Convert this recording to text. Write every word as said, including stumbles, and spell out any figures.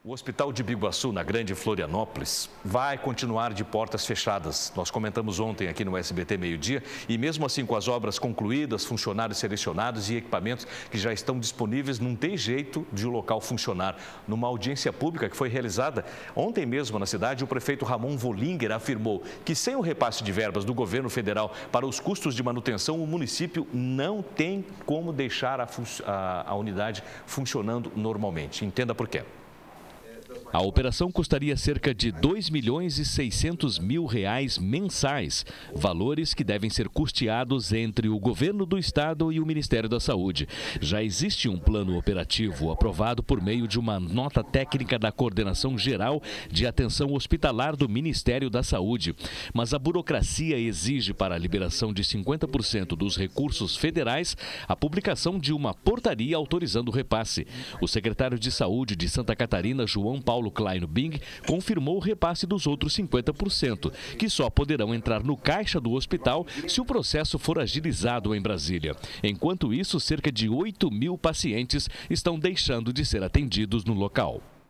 O Hospital de Biguaçu, na Grande Florianópolis, vai continuar de portas fechadas. Nós comentamos ontem aqui no S B T Meio-Dia e mesmo assim com as obras concluídas, funcionários selecionados e equipamentos que já estão disponíveis, não tem jeito de o local funcionar. Numa audiência pública que foi realizada ontem mesmo na cidade, o prefeito Ramon Vollinger afirmou que sem o repasse de verbas do governo federal para os custos de manutenção, o município não tem como deixar a, a, a unidade funcionando normalmente. Entenda por quê. A operação custaria cerca de dois milhões e seiscentos mil reais mensais, valores que devem ser custeados entre o governo do estado e o Ministério da Saúde. Já existe um plano operativo aprovado por meio de uma nota técnica da Coordenação Geral de Atenção Hospitalar do Ministério da Saúde. Mas a burocracia exige para a liberação de cinquenta por cento dos recursos federais a publicação de uma portaria autorizando o repasse. O secretário de Saúde de Santa Catarina, João Paulo Klein Bing, confirmou o repasse dos outros cinquenta por cento, que só poderão entrar no caixa do hospital se o processo for agilizado em Brasília. Enquanto isso, cerca de oito mil pacientes estão deixando de ser atendidos no local.